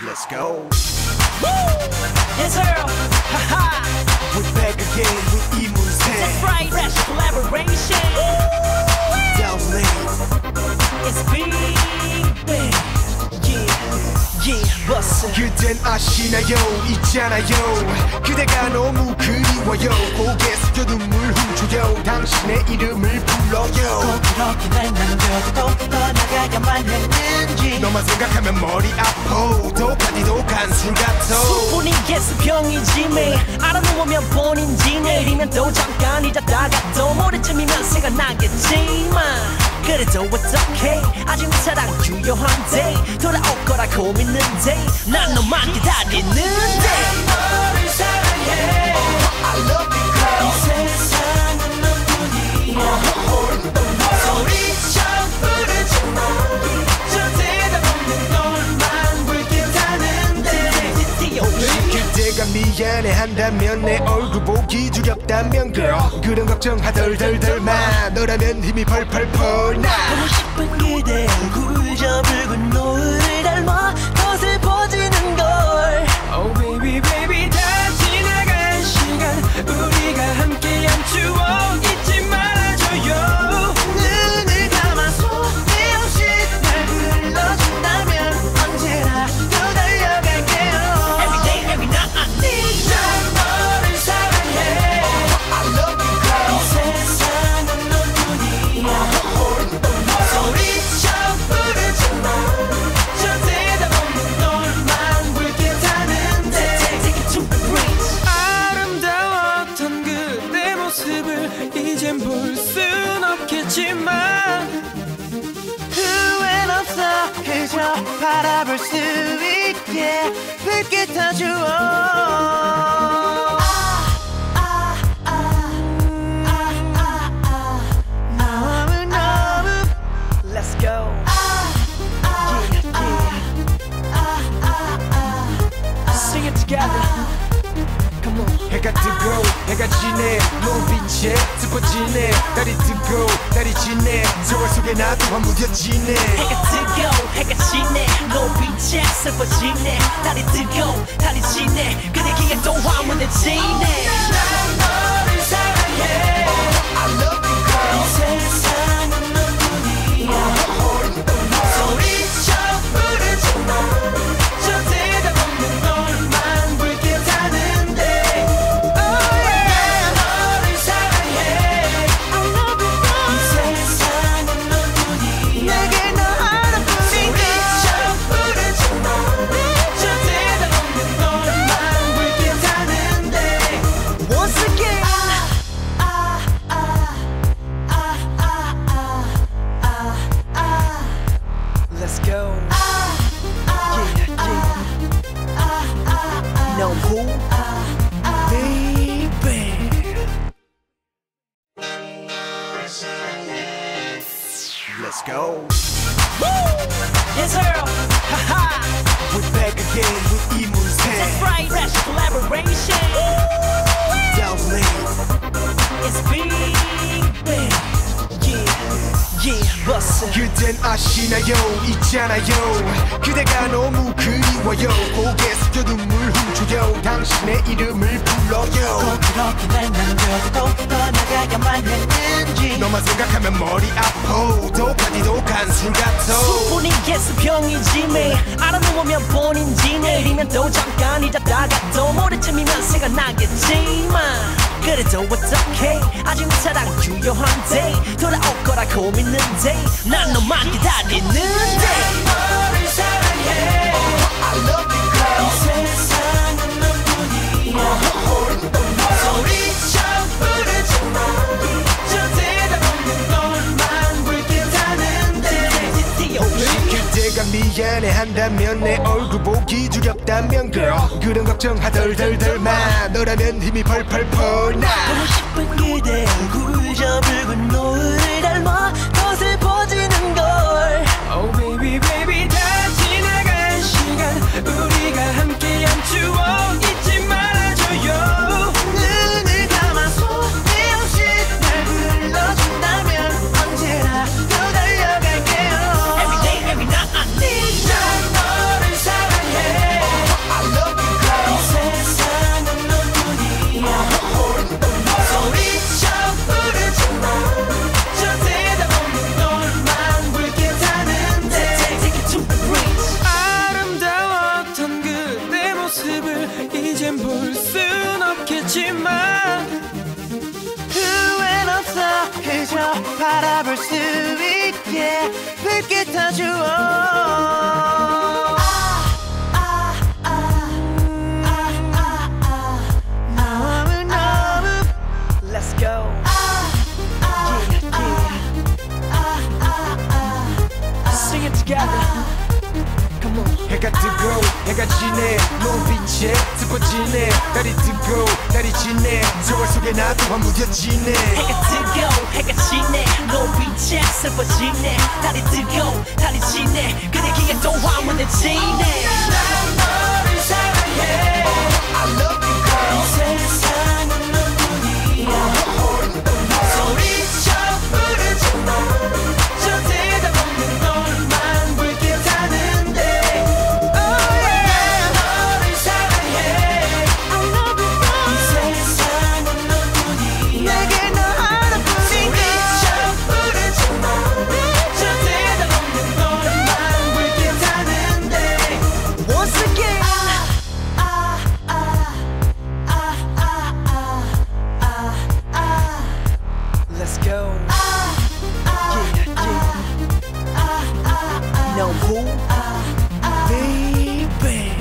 Let's go. Woo! Yes, Earl. Haha. We're back again with 이문세. That's right. Fresh collaboration. Downlink. It's big, big. Yeah, bust it. 그댄 아시나요? 있잖아요. 그대가 너무 그리워요. 고개 숙여 눈물 훔쳐요. 당신의 이름을 불러요. 꼭 그렇게 날 남겨두고 떠나가야만 했는지 너만 생각하면 머리 아파. 독한 술 같아. 수분이 예수병이지 매일 알아놓으면 본인지 내일이면 또 잠깐 잊었다가 또 모레쯤이면 생각나겠지만 그래도 어떡해 아직 사랑 유효한데 돌아올 거라고 믿는데 난 너만 기다리는데 너를 사랑해 I love you girl. 이 세상은 너뿐이야 소리쳐 부르지 마 저 대답 없는 너만 불빛하는데 혹시 그대가 미안해한다면 내 얼굴 보기 두렵다면 girl 그런 걱정 하덜덜덜 마 너라면 힘이 펄펄펄 나 보고 싶은 그대 얼굴 저 붉은 노을을 닮아 더 슬퍼지는 걸 Oh baby baby 다 지나간 시간 우리가 함께한 추억 잊지 말아줘요 눈을 감아서 내 없이 날 불러준다면 언제나 또 달려갈게요 Every day every night I need 난 너를 사랑해 I love you girl. 이 세상은 너뿐이야 소리쳐 부르지 마저 대답 없는 너만 불빛하는데 Take it to the bridge 아름다웠던 그대 모습을 이젠 볼 순 없겠지만 후회는 없어 그저 바라볼 수 있게 불빛 다 주어 Let's go. Sing it together. Come on. 해가 뜨고 해가 지네 노을빛에 슬퍼지네 달이 뜨고 달이 지네 세월 속에 나도 무뎌지네 해가 뜨고 해가 지네 노을빛에 슬퍼지네 달이 뜨고 달이 지네 그대 기억 또 화문해지네 난 너를 사랑해 I love you girl. 이 세상은 너뿐이야 소리쳐 부르지 마저 대답 없는 너만 불빛하는데 Oh yeah 너를 사랑해 I love you girl 이 세상은 너뿐이야 내게 너 하나뿐인데 소리쳐 부르지 마저 대답 없는 너만 불빛하는데 Once again Let's go. No who? Baby. Let's go. Woo! Yes, Earl. Haha. We're back again with 이문세. That's right. Fresh collaboration. Downlink. It's big, big. Yeah, bust it. 그댄 아시나요? 있잖아요. 그대가 너무 그리워요. 고개 숙여 눈물 훔쳐요. 당신의 이름을 불러요. 꼭 그렇게 날 남겨두고 떠나가야만 했는지 너만 생각하면 머리 아파. 독한 술 같아. 수분이 예수병이지 매일 알아놓으면 본인지 내일이면 또 잠깐 잊었다가 또 모레쯤이면 생각나겠지만 그래도 어떡해 아직 사랑 유효한데 돌아올 거라고 믿는데 난 너만 기다리는데 너를 사랑해 I love you girl. 이 세상은 너뿐이야 소리쳐 부르지 마저 대답 없는 너만 불빛하는데 혹시 그대가 미안해한다면 내 얼굴 보기 두렵다면 girl 그런 걱정 하덜덜덜 마 너라면 힘이 펄펄펄 나 보고 싶은 그대 얼굴 저 붉은 노을을 닮아 더 슬퍼지는 걸 Oh baby baby 다 지나간 시간 우리가 함께한 추억 잊지 말아줘요 눈을 감아서 내 없이 날 불러준다면 언제나 또 달려갈게요 Every day every night I need 난 너를 사랑해 yeah 붉게 타주어 Let's go. Sing it together. Come on. 해가 뜨고 해가 지네 노을빛에 슬퍼지네 달이 뜨고 달이 지네 세월 속에 나도 무뎌지네 해가 뜨고 해가 지네 노을빛에 슬퍼지네 달이 뜨고 달이 지네 그대기에 또 화문에 지네 난 너를 사랑해 I love you girl 이 세상은 너뿐이야 소리쳐 부르지마 저 대답 없는 너만 붉게 타는데 Oh yeah 너를 사랑해 I love you girl 이 세상은 너뿐이야 내게 너 하나뿐인가 소리쳐 부르지마 저 대답 없는 너만 붉게 타는데 Once again Let's go. Yeah, yeah. No who? Baby.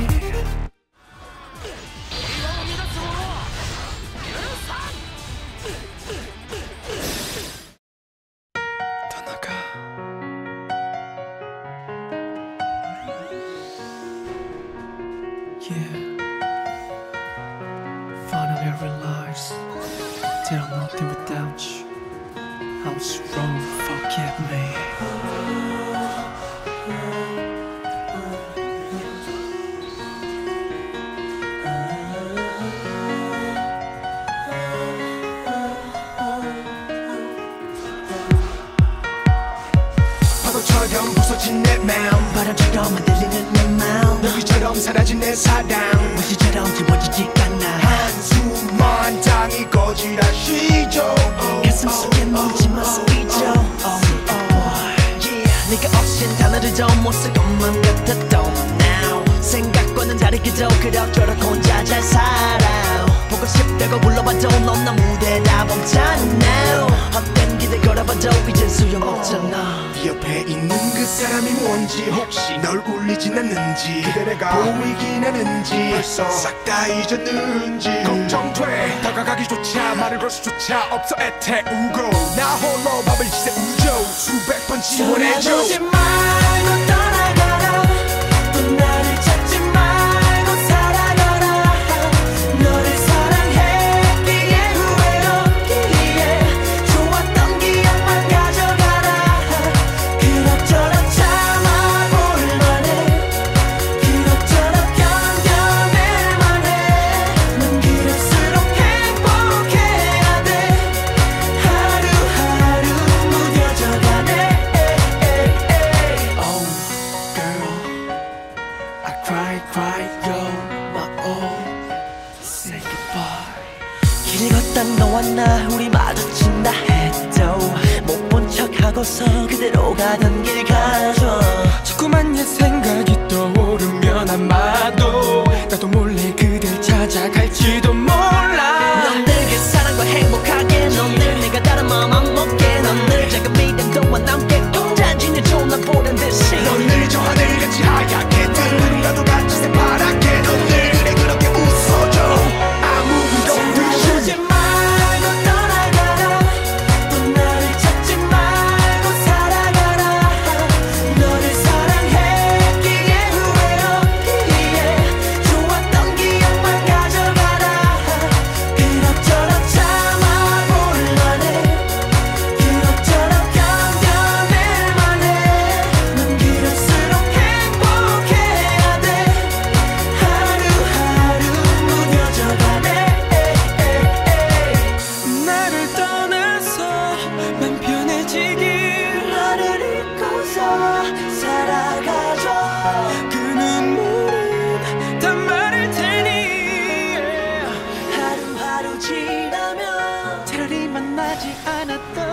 떠나가. Yeah. Finally realized that I'm nothing without you. I was wrong, forgive me. 파도처럼 부서진 내 마음 바람처럼 흔들리는 내 마음 너희처럼 사라진 내 사랑 무시처럼 지워지지 않아 한숨만 땅이 거지라시죠 가슴 속에 묻지마 스피죠 네가 없인 단어를 더 못 쓸 것만 같았던 now 생각과는 다르게도 그럭저럭 혼자 잘 살아 보고 싶다고 불러봐도 넌 너무 대답 없잖아 헛된 기대 걸어봐도 이젠 소용없잖아 네 옆에 있는 그 사람이 뭔지 혹시 널 울리진 않는지 그대 내가 보이긴 하는지 벌써 싹 다 잊었는지 걱정돼 다가가기조차 말을 걸 수조차 없어 애태우고 나 홀로 밤을 지새우죠 수백 번 지원해줘 떠나지 말고 떠나가라 또 나를 찾지 말고 살아가라 너를 사랑했기에 후회 없기에 좋았던 기억만 가져가라 그럭저럭 참아볼 만해 그럭저럭 견뎌낼 만해 넌 그럴수록 행복해야 돼 하루하루 무뎌져가네 Oh girl I cry you're my all Say goodbye 길 걷다 너와 나 우리 마주친다 해도 못 본 척하고서 그대로 가던 길 가줘 자꾸만 옛 생각이 떠오르면 아마도 나도 몰래 그댈 찾아갈지도 몰라 넌 늘 그 사랑과 행복하게 넌 늘 내가 다른 마음 안 먹게 넌 늘 작은 믿음도와 남게 혼자지내줘 난 보란 듯이 넌 늘 저 하늘같이 하얗게 누군가도 같이 새파랗게 넌 늘 그래 그렇게 웃어줘 아무도 떠나지 말고 떠나가라 또 나를 찾지 말고 살아가라 너를 사랑했기에 후회 없기에 좋았던 기억만 가져가라 그럭저럭 참아볼 만해 그럭저럭 견뎌낼 만해 넌 그럴수록 행복해야 돼 하루하루 무뎌져가네 나를 떠나서 맘 편해지길 너를 잊고서 살아가줘 그 눈물은 다 마를 테니 하루하루 지나면 차라리 만나지 않았던